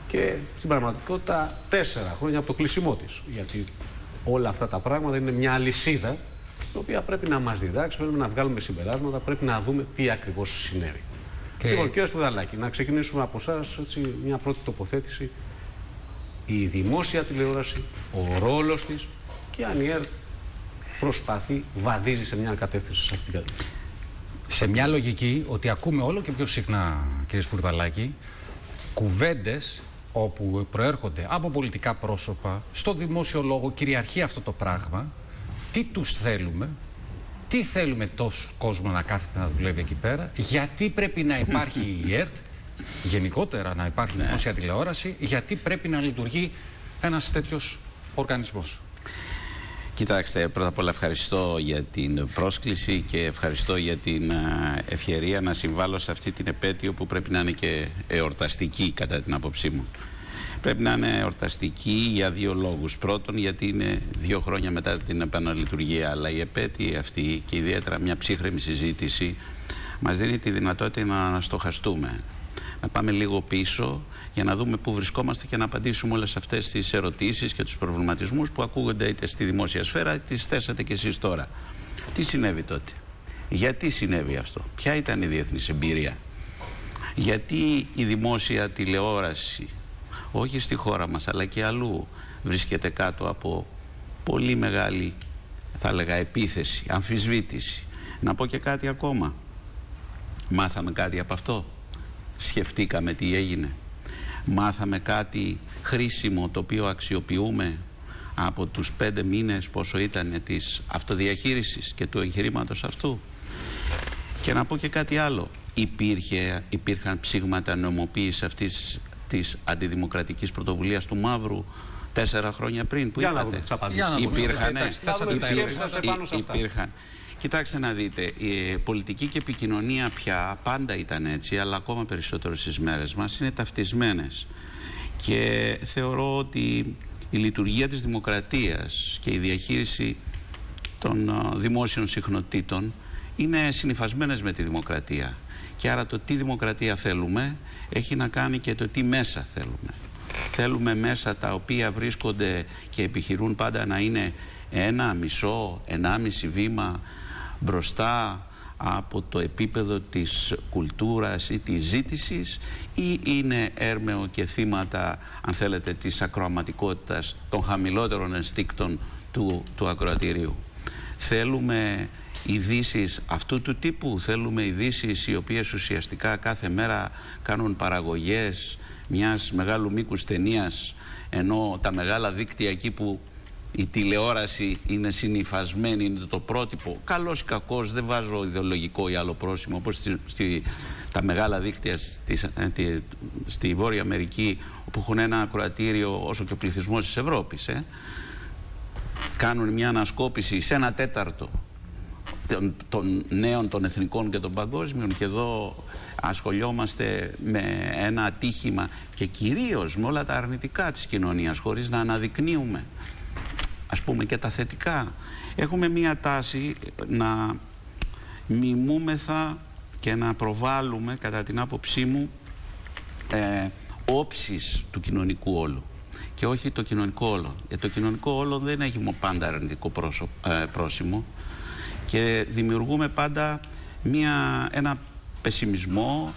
Και στην πραγματικότητα 4 χρόνια από το κλείσιμό της. Γιατί όλα αυτά τα πράγματα είναι μια αλυσίδα, η οποία πρέπει να μας διδάξει, πρέπει να βγάλουμε συμπεράσματα, πρέπει να δούμε τι ακριβώς συνέβη. Λοιπόν, κύριε Σπουδαλάκη, να ξεκινήσουμε από εσάς μια πρώτη τοποθέτηση. Η δημόσια τηλεόραση, ο ρόλος της και αν η ΕΡΤ προσπαθεί, βαδίζει σε μια κατεύθυνση σε αυτήν την κατεύθυνση. Σε μια λογική ότι ακούμε όλο και πιο συχνά, κύριε Σπουρδαλάκη, κουβέντες όπου προέρχονται από πολιτικά πρόσωπα, στο δημόσιο λόγο κυριαρχεί αυτό το πράγμα, τι τους θέλουμε, τι θέλουμε τόσο κόσμο να κάθεται να δουλεύει εκεί πέρα, γιατί πρέπει να υπάρχει η ΕΡΤ, γενικότερα να υπάρχει δημόσια τηλεόραση, γιατί πρέπει να λειτουργεί ένας τέτοιος οργανισμός. Κοιτάξτε, πρώτα απ' όλα ευχαριστώ για την πρόσκληση και ευχαριστώ για την ευκαιρία να συμβάλλω σε αυτή την επέτειο που πρέπει να είναι και εορταστική κατά την άποψή μου. Πρέπει να είναι εορταστική για δύο λόγους. Πρώτον, γιατί είναι 2 χρόνια μετά την επαναλειτουργία, αλλά η επέτειο αυτή και ιδιαίτερα μια ψύχρεμη συζήτηση μας δίνει τη δυνατότητα να αναστοχαστούμε. Να πάμε λίγο πίσω για να δούμε πού βρισκόμαστε και να απαντήσουμε όλες αυτές τις ερωτήσεις και τους προβληματισμούς που ακούγονται είτε στη δημόσια σφαίρα, τις θέσατε κι εσείς τώρα. Τι συνέβη τότε, γιατί συνέβη αυτό, ποια ήταν η διεθνής εμπειρία, γιατί η δημόσια τηλεόραση, όχι στη χώρα μας αλλά και αλλού, βρίσκεται κάτω από πολύ μεγάλη, θα έλεγα, επίθεση, αμφισβήτηση. Να πω και κάτι ακόμα. Μάθαμε κάτι από αυτό. Σκεφτήκαμε τι έγινε. Μάθαμε κάτι χρήσιμο το οποίο αξιοποιούμε από τους 5 μήνες πόσο ήταν της αυτοδιαχείρισης και του εγχειρήματος αυτού. Και να πω και κάτι άλλο. Υπήρχαν ψήγματα νομοποίησης αυτής της αντιδημοκρατικής πρωτοβουλίας του Μαύρου 4 χρόνια πριν που είπατε. Υπήρχαν. Κοιτάξτε να δείτε, η πολιτική και επικοινωνία πια πάντα ήταν έτσι, αλλά ακόμα περισσότερο στις μέρες μας είναι ταυτισμένες. Και θεωρώ ότι η λειτουργία της δημοκρατίας και η διαχείριση των δημόσιων συχνοτήτων είναι συνυφασμένες με τη δημοκρατία. Και άρα το τι δημοκρατία θέλουμε έχει να κάνει και το τι μέσα θέλουμε. Θέλουμε μέσα τα οποία βρίσκονται και επιχειρούν πάντα να είναι 1,5, 1,5 βήμα μπροστά από το επίπεδο της κουλτούρας ή της ζήτησης, ή είναι έρμεο και θύματα, αν θέλετε, της ακροαματικότητας των χαμηλότερων ενστίκτων του ακροατηρίου. Θέλουμε ειδήσεις αυτού του τύπου, θέλουμε ειδήσεις οι οποίες ουσιαστικά κάθε μέρα κάνουν παραγωγές μιας μεγάλου μήκους ταινίας, ενώ τα μεγάλα δίκτυα εκεί που η τηλεόραση είναι συνυφασμένη, είναι το πρότυπο, καλός ή κακός, δεν βάζω ιδεολογικό ή άλλο πρόσημο, όπως τα μεγάλα δίκτυα στη Βόρεια Αμερική, όπου έχουν ένα ακροατήριο όσο και ο πληθυσμός της Ευρώπης. Κάνουν μια ανασκόπηση σε 1/4 των νέων, των εθνικών και των παγκόσμιων, και εδώ ασχολιόμαστε με ένα ατύχημα και κυρίως με όλα τα αρνητικά της κοινωνίας, χωρίς να αναδεικνύουμε, ας πούμε, και τα θετικά. Έχουμε μία τάση να μιμούμεθα και να προβάλλουμε, κατά την άποψή μου, όψεις του κοινωνικού όλου και όχι το κοινωνικό όλο. Το κοινωνικό όλο δεν έχει πάντα αρνητικό πρόσημο και δημιουργούμε πάντα ένα πεσημισμό,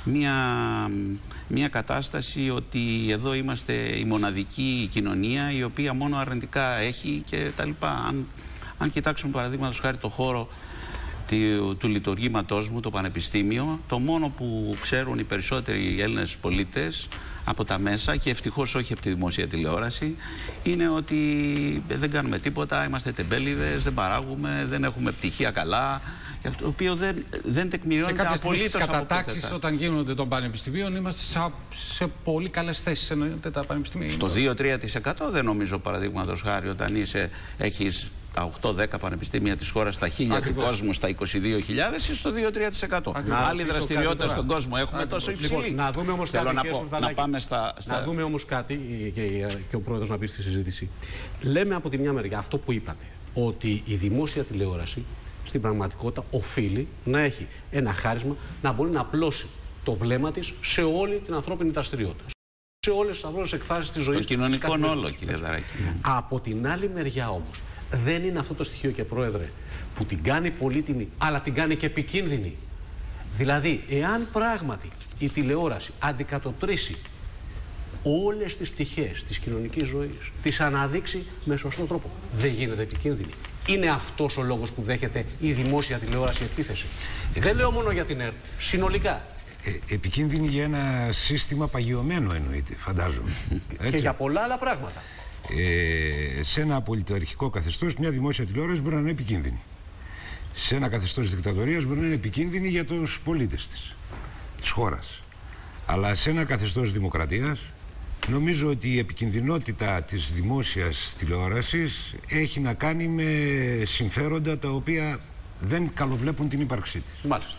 μια κατάσταση ότι εδώ είμαστε η μοναδική κοινωνία η οποία μόνο αρνητικά έχει και τα λοιπά. Αν κοιτάξουμε παραδείγματος χάρη το χώρο του λειτουργήματός μου, το πανεπιστήμιο, το μόνο που ξέρουν οι περισσότεροι Έλληνες πολίτες από τα μέσα, και ευτυχώς όχι από τη δημόσια τηλεόραση, είναι ότι δεν κάνουμε τίποτα, είμαστε τεμπέληδες, δεν παράγουμε, δεν έχουμε πτυχία καλά, το οποίο δεν τεκμηριώνεται απολύτως από κατατάξεις όταν γίνονται των πανεπιστημίων. Είμαστε σε πολύ καλές θέσεις, εννοείται, τα πανεπιστημία. Στο 2-3% δεν νομίζω, παραδείγματος χάρη, όταν έχεις τα 8-10 πανεπιστήμια της χώρας, στα 1000 του κόσμου, στα 22.000, είσαι στο 2-3%. Άλλη δραστηριότητα στον κόσμο έχουμε τόσο υψηλή. Λοιπόν, να δούμε όμως κάτι, να πάμε να δούμε όμως κάτι και ο πρόεδρος να πει στη συζήτηση. Λέμε από τη μια μεριά αυτό που είπατε, ότι η δημόσια τηλεόραση στην πραγματικότητα οφείλει να έχει ένα χάρισμα, να μπορεί να απλώσει το βλέμμα της σε όλη την ανθρώπινη δραστηριότητα. σε όλες τις αγρότες εκφάσεις της ζωής. Των κοινωνικών όλο, κύριε Δαράκη. Από την άλλη μεριά όμως, δεν είναι αυτό το στοιχείο, και πρόεδρε, που την κάνει πολύτιμη, αλλά την κάνει και επικίνδυνη. Δηλαδή, εάν πράγματι η τηλεόραση αντικατοπτρίσει όλες τις πτυχές της κοινωνικής ζωής, τις αναδείξει με σωστό τρόπο, δεν γίνεται επικίνδυνη. Είναι αυτός ο λόγος που δέχεται η δημόσια τηλεόραση επίθεση. Δεν λέω μόνο για την ΕΡΤ, συνολικά. Επικίνδυνη για ένα σύστημα παγιωμένο, εννοείται, φαντάζομαι. Και για πολλά άλλα πράγματα. Σε ένα πολιταρχικό καθεστώς, μια δημόσια τηλεόραση μπορεί να είναι επικίνδυνη. Σε ένα καθεστώς δικτατορίας μπορεί να είναι επικίνδυνη για τους πολίτες της χώρας. Αλλά σε ένα καθεστώς δημοκρατίας, νομίζω ότι η επικινδυνότητα της δημόσιας τηλεόρασης έχει να κάνει με συμφέροντα τα οποία δεν καλοβλέπουν την ύπαρξή της. Μάλιστα.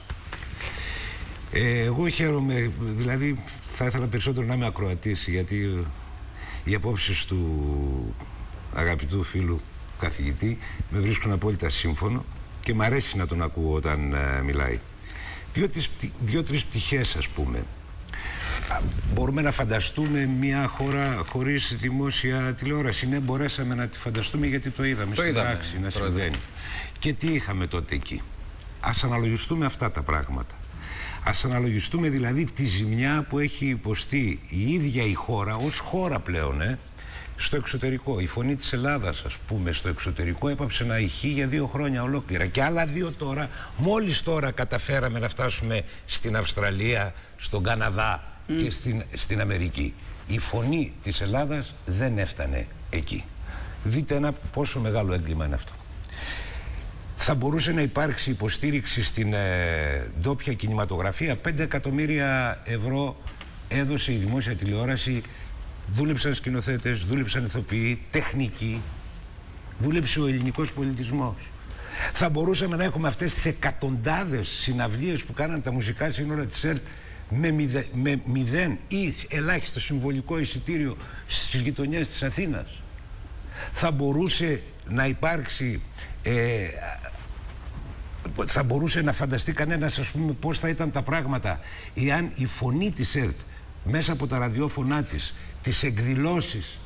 Εγώ χαίρομαι, δηλαδή θα ήθελα περισσότερο να είμαι ακροατής, γιατί οι απόψεις του αγαπητού φίλου καθηγητή με βρίσκουν απόλυτα σύμφωνο και μ' αρέσει να τον ακούω όταν μιλάει. Δύο-τρεις πτυχές, ας πούμε. Μπορούμε να φανταστούμε μια χώρα χωρίς δημόσια τηλεόραση. Ναι, μπορέσαμε να τη φανταστούμε γιατί το είδαμε στην πράξη να συμβαίνει. Και τι είχαμε τότε εκεί. Ας αναλογιστούμε αυτά τα πράγματα. Ας αναλογιστούμε δηλαδή τη ζημιά που έχει υποστεί η ίδια η χώρα ως χώρα πλέον, στο εξωτερικό. Η Φωνή της Ελλάδας, ας πούμε, στο εξωτερικό έπαψε να ηχεί για 2 χρόνια ολόκληρα. Και άλλα 2 τώρα, μόλις τώρα καταφέραμε να φτάσουμε στην Αυστραλία, στον Καναδά και στην Αμερική. Η Φωνή της Ελλάδας δεν έφτανε εκεί. Δείτε ένα πόσο μεγάλο έγκλημα είναι αυτό. Θα μπορούσε να υπάρξει υποστήριξη στην ντόπια κινηματογραφία. 5 εκατομμύρια ευρώ έδωσε η δημόσια τηλεόραση. Δούλεψαν σκηνοθέτες, δούλεψαν ηθοποιοί, τεχνικοί. Δούλεψε ο ελληνικός πολιτισμός. Θα μπορούσαμε να έχουμε αυτές τις εκατοντάδες συναυλίες που κάναν τα μουσικά σύνορα της ΕΡΤ με 0 ή ελάχιστο συμβολικό εισιτήριο στις γειτονιές της Αθήνας. Θα μπορούσε να υπάρξει... θα μπορούσε να φανταστεί κανένας, ας πούμε, πώς θα ήταν τα πράγματα εάν η Φωνή της ΕΡΤ μέσα από τα ραδιόφωνά της, τις εκδηλώσεις,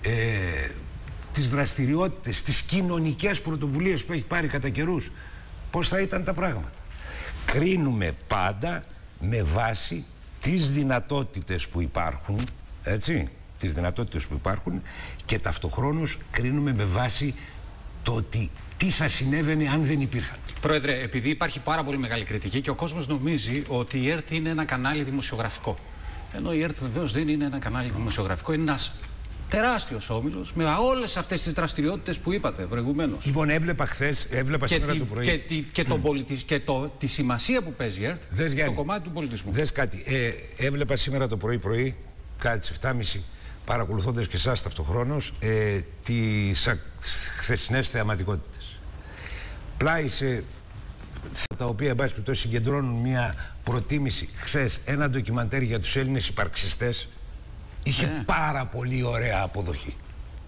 τις δραστηριότητες, τις κοινωνικές πρωτοβουλίες που έχει πάρει κατά καιρούς, πώς θα ήταν τα πράγματα. Κρίνουμε πάντα με βάση τις δυνατότητες που υπάρχουν, έτσι, τις δυνατότητες που υπάρχουν, και ταυτοχρόνως κρίνουμε με βάση το ότι τι θα συνέβαινε αν δεν υπήρχαν. Πρόεδρε, επειδή υπάρχει πάρα πολύ μεγάλη κριτική και ο κόσμος νομίζει ότι η ΕΡΤ είναι ένα κανάλι δημοσιογραφικό. Ενώ η ΕΡΤ βεβαίως δεν είναι ένα κανάλι δημοσιογραφικό, είναι ένας τεράστιος όμιλος με όλες αυτές τις δραστηριότητες που είπατε προηγουμένως. Λοιπόν, έβλεπα σήμερα το πρωί. Και τη σημασία που παίζει η ΕΡΤ στο κομμάτι του πολιτισμού. Δες κάτι. Έβλεπα σήμερα το πρωί, κάτι τις 7.30, παρακολουθώντας και εσάς ταυτοχρόνως, τις χθεσινές θεαματικότητες. Πλάι σε τα οποία, εν πάση περιπτώσει, συγκεντρώνουν μια προτίμηση. Χθες ένα ντοκιμαντέρ για τους Έλληνες υπαρξιστές είχε πάρα πολύ ωραία αποδοχή.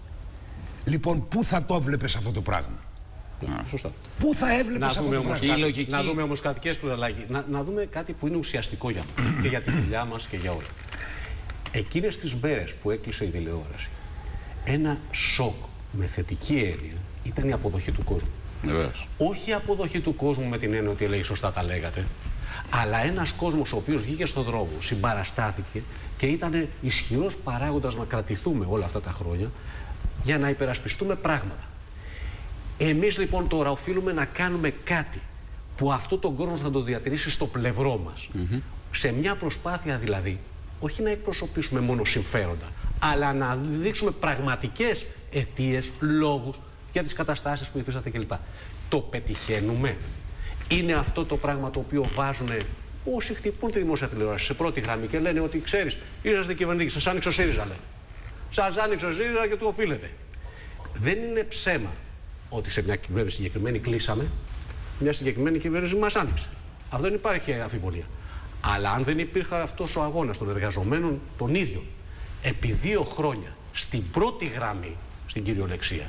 Λοιπόν, πού θα το βλέπεις αυτό το πράγμα? Σωστά. Πού θα έβλεπες αυτό το πράγμα? Να δούμε όμως κάτι, κύριε Σπουδαλάκη, να δούμε κάτι που είναι ουσιαστικό για μας και για τη δουλειά μας και για όλα. Εκείνες τις μέρες που έκλεισε η τηλεόραση, ένα σοκ με θετική έννοια ήταν η αποδοχή του κόσμου. Όχι η αποδοχή του κόσμου με την έννοια ότι λέει σωστά τα λέγατε, αλλά ένας κόσμος ο οποίος βγήκε στον δρόμο, συμπαραστάθηκε και ήταν ισχυρός παράγοντας να κρατηθούμε όλα αυτά τα χρόνια για να υπερασπιστούμε πράγματα. Εμείς λοιπόν τώρα οφείλουμε να κάνουμε κάτι που αυτό τον κόσμο θα το διατηρήσει στο πλευρό μας. Σε μια προσπάθεια δηλαδή, όχι να εκπροσωπήσουμε μόνο συμφέροντα, αλλά να δείξουμε πραγματικές αιτίες, λόγους για τις καταστάσεις που υφίσταται κλπ. Το πετυχαίνουμε? Είναι αυτό το πράγμα το οποίο βάζουν όσοι χτυπούν τη δημόσια τηλεόραση σε πρώτη γραμμή και λένε ότι ξέρεις, είσαστε κυβερνητικοί, σας άνοιξε ο ΣΥΡΙΖΑ, λένε. Σας άνοιξε ο ΣΥΡΙΖΑ και του οφείλετε. Δεν είναι ψέμα ότι σε μια κυβέρνηση συγκεκριμένη κλείσαμε, μια συγκεκριμένη κυβέρνηση μας άνοιξε. Αυτό δεν υπάρχει αμφιβολία. Αλλά αν δεν υπήρχε αυτός ο αγώνας των εργαζομένων των ίδιων, επί 2 χρόνια στην πρώτη γραμμή, στην κυριολεξία,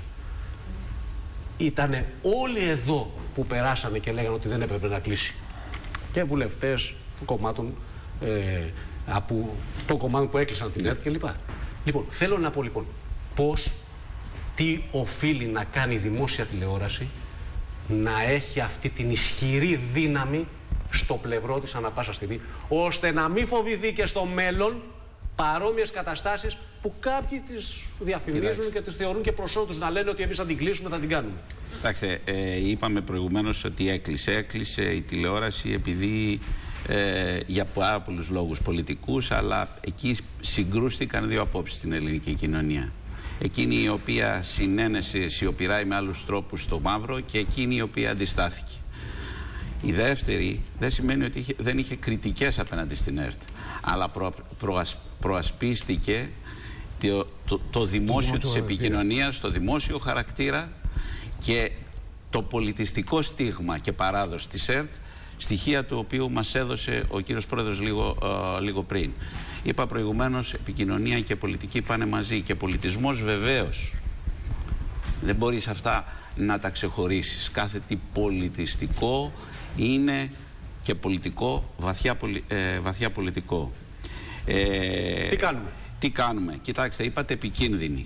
ήτανε όλοι εδώ που περάσανε και λέγανε ότι δεν έπρεπε να κλείσει. Και βουλευτές των κομμάτων από το κομμάτι που έκλεισαν την ΕΡΤ κλπ. Λοιπόν, θέλω να πω λοιπόν τι οφείλει να κάνει η δημόσια τηλεόραση να έχει αυτή την ισχυρή δύναμη στο πλευρό της ανά πάσα στιγμή, ώστε να μην φοβηθεί και στο μέλλον παρόμοιες καταστάσεις που κάποιοι τις διαφημίζουν και τις θεωρούν και προς όλους, να λένε ότι εμείς θα την κλείσουμε, θα την κάνουμε. Κοιτάξτε, είπαμε προηγουμένως ότι έκλεισε η τηλεόραση επειδή για πάρα πολλούς λόγους πολιτικούς, αλλά εκεί συγκρούστηκαν δύο απόψεις στην ελληνική κοινωνία. Εκείνη η οποία συνένεσε σιωπηρά ή με άλλους τρόπους στο μαύρο και εκείνη η οποία αντιστάθηκε. Η δεύτερη δεν σημαίνει ότι δεν είχε κριτικές απέναντι στην ΕΡΤ, αλλά προασπίστηκε το δημόσιο της επικοινωνίας, το δημόσιο χαρακτήρα και το πολιτιστικό στίγμα και παράδοση της ΕΡΤ, στοιχεία του οποίου μας έδωσε ο κύριος Πρόεδρος λίγο πριν. Είπα προηγουμένως, επικοινωνία και πολιτική πάνε μαζί και πολιτισμός βεβαίως. Δεν μπορείς αυτά να τα ξεχωρίσεις. Κάθε τι πολιτιστικό είναι και πολιτικό, βαθιά πολιτικό. Τι κάνουμε? Τι κάνουμε? Κοιτάξτε, είπατε επικίνδυνη.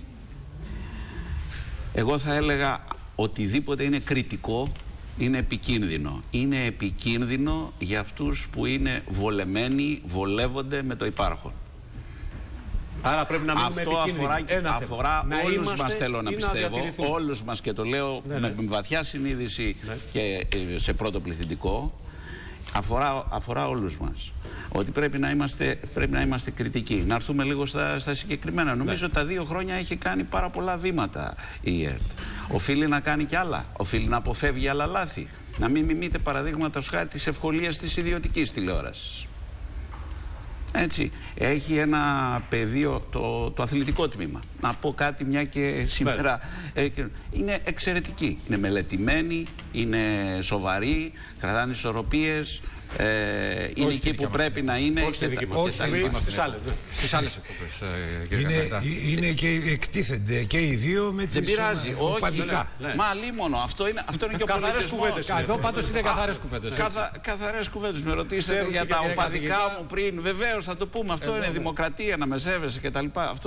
Εγώ θα έλεγα οτιδήποτε είναι κριτικό είναι επικίνδυνο. Είναι επικίνδυνο για αυτούς που είναι βολεμένοι, βολεύονται με το υπάρχον. Άρα πρέπει να μείνουμε επικίνδυνοι. Αφορά όλους μας, θέλω να πιστεύω, όλους μας, και το λέω με βαθιά συνείδηση και σε πρώτο πληθυντικό, αφορά όλους μας. Ότι πρέπει να είμαστε κριτικοί. Να έρθουμε λίγο στα συγκεκριμένα. Νομίζω ότι τα 2 χρόνια έχει κάνει πάρα πολλά βήματα η ΕΡΤ. Οφείλει να κάνει κι άλλα. Οφείλει να αποφεύγει άλλα λάθη. Να μην μιμείται παραδείγματος χάρη της ευκολίας της ιδιωτικής τηλεόρασης. Έτσι. Έχει ένα πεδίο, το αθλητικό τμήμα. Να πω κάτι, μια και σήμερα είναι εξαιρετική. Είναι μελετημένη, είναι σοβαρή, κρατάνε ισορροπίες. Είναι εκεί που πρέπει να είναι. Στις άλλες εκπομπές. Είναι και εκτίθενται και οι δύο με τις. Δεν πειράζει, όχι. Μα αλίμονο, αυτό είναι και ο πολιτισμός. Εδώ πάντως είναι καθαρές κουβέντες. Καθαρές κουβέντες. Με ρωτήσατε για τα οπαδικά μου πριν. Βεβαίως θα το πούμε. Αυτό είναι δημοκρατία, να με σέβεσαι κτλ.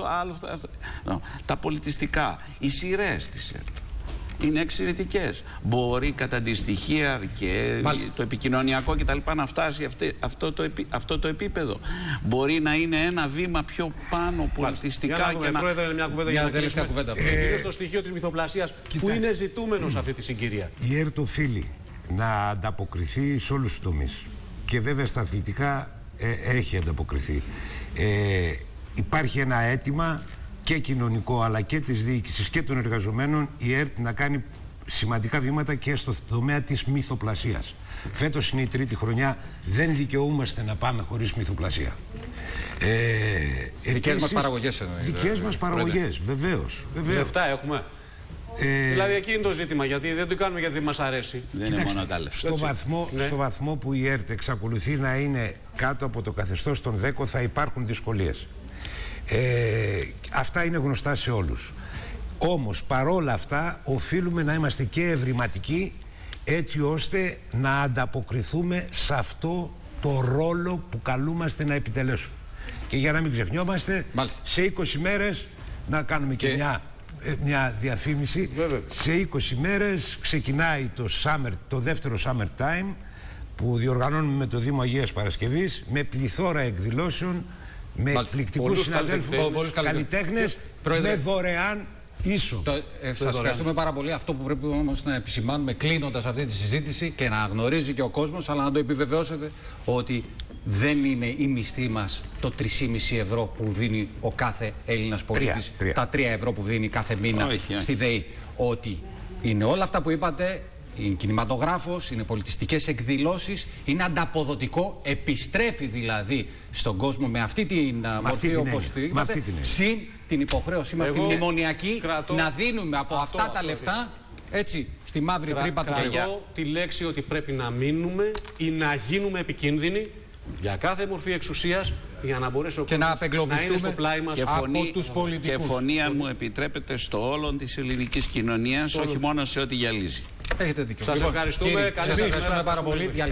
Τα πολιτιστικά, οι σειρές της ΕΡΤ είναι εξαιρετικές. Μπορεί κατά τη στοιχεία και το επικοινωνιακό κτλ. Να φτάσει αυτό το επίπεδο. Μπορεί να είναι ένα βήμα πιο πάνω πολιτιστικά. Και να μια τελευταία κουβέντα. Κυρίως το στοιχείο της μυθοπλασίας που είναι ζητούμενο σε αυτή τη συγκυρία. Η ΕΡΤ οφείλει να ανταποκριθεί σε όλους τους τομείς. Και βέβαια στα αθλητικά έχει ανταποκριθεί. Υπάρχει ένα αίτημα και κοινωνικό, αλλά και της διοίκησης και των εργαζομένων, η ΕΡΤ να κάνει σημαντικά βήματα και στο τομέα της μυθοπλασίας. Φέτος είναι η 3η χρονιά, δεν δικαιούμαστε να πάμε χωρίς μυθοπλασία. Δικές μας παραγωγές εννοείται. Δικές μας παραγωγές, βεβαίως. Λεφτά έχουμε. Δηλαδή εκεί είναι το ζήτημα, γιατί δεν το κάνουμε γιατί μας αρέσει. Δεν είναι μόνο τα λεφτά. Στο βαθμό που η ΕΡΤ εξακολουθεί να είναι κάτω από το καθεστώς των ΔΕΚΟ, θα υπάρχουν δυσκολίες. Αυτά είναι γνωστά σε όλους. Όμως παρόλα αυτά οφείλουμε να είμαστε και ευρηματικοί, έτσι ώστε να ανταποκριθούμε σε αυτό το ρόλο που καλούμαστε να επιτελέσουμε. Και για να μην ξεχνιόμαστε, σε 20 μέρες να κάνουμε και μια διαφήμιση. Σε 20 μέρες ξεκινάει το δεύτερο Summer Time που διοργανώνουμε με το Δήμο Αγίας Παρασκευής, με πληθώρα εκδηλώσεων, με εκπληκτικούς συναδέλφους, καλλιτέχνες, με δωρεάν είσοδο. Σας ευχαριστούμε πάρα πολύ. Αυτό που πρέπει όμως να επισημάνουμε κλείνοντας αυτή τη συζήτηση και να γνωρίζει και ο κόσμος, αλλά να το επιβεβαιώσετε, ότι δεν είναι η μισθή μας το 3,5 ευρώ που δίνει ο κάθε Έλληνας πολίτης, τα 3 ευρώ που δίνει κάθε μήνα στη ΔΕΗ. Ότι είναι όλα αυτά που είπατε. Είναι κινηματογράφος, είναι πολιτιστικές εκδηλώσεις, είναι ανταποδοτικό, επιστρέφει δηλαδή στον κόσμο με αυτή την μορφή, όπως το είπατε, συν την υποχρέωσή μας, την μνημονιακή, να δίνουμε από αυτά τα λεφτά, έτσι, στη μαύρη τρύπα του Θεού. Κρατώ τη λέξη ότι πρέπει να μείνουμε ή να γίνουμε επικίνδυνοι για κάθε μορφή εξουσίας, για να μπορέσει ο κόσμος να είναι στο πλάι μας από τους πολιτικούς. Και φωνή, αν μου επιτρέπετε, στο όλον της ελληνικής κοινωνίας, όχι μόνο σε ό,τι γυαλίζει. Έχετε δίκιο. Σας ευχαριστούμε. Σας ευχαριστούμε πάρα πολύ.